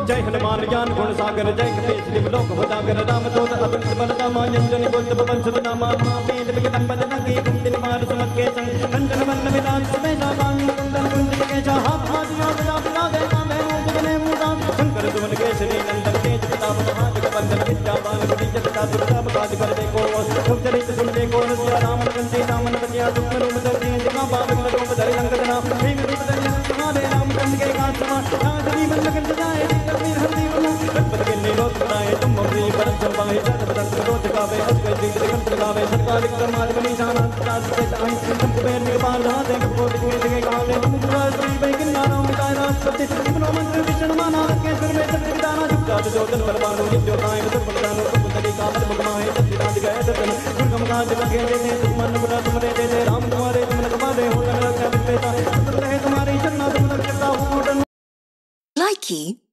जय हनुमान ज्ञान गुण सागर जय कपीश लोक भुजागर राम दूत अतुलित बलधामा अंजनी पुत्र पवन सुत नामा वेद विकटम बजरंगी कुंती निवार सुमत के संग कंचन वर्ण विराज सुबेसा कांड कुंडल कुंजित केशा हाथ हाथ गदा विराजे कांधे मूंज बने मूसा शंकर सुमन केसरी नंदन तेज प्रताप महाजग बंदन विद्यावान गुणी जगता दुर्गा काज कर देखो सुख चरित सुन देखो सिया राम लखन सीता मन बचिया सुख रूप धरि जगह पावन रूप धरि रंग जना भीम रूप धरि तुम्हारे रामचंद्र के काज समा राज जीवन लगन जाए कबीर हरि बनो गणपति के निरोध बनाए तुम अपनी परम संभाए सर्वदत्त विरोध गावे अजय जी कंठ गावे सरकार समाज बनी जाना राज से आई तुम कुबेर निपाल हाथे कोट के गावे तुम श्री वैकुंठ नाम मिटाए राजपति तुमनो मंत्र विष्णु माना के सिर में सत्य विधाना जुटा जोतन बलवानो नित्यो काय सब बलदानो सब तरी कामर भगवाए सत्यनाथ गए दर्शन दुर्गम काज लगे देते तुम मन मुरा तुमरे दे राम तुम्हारे तुम रखवाले हो रक्षा विपेता तुम रहे तुम्हारी चरना तुम रक्षता हो Likey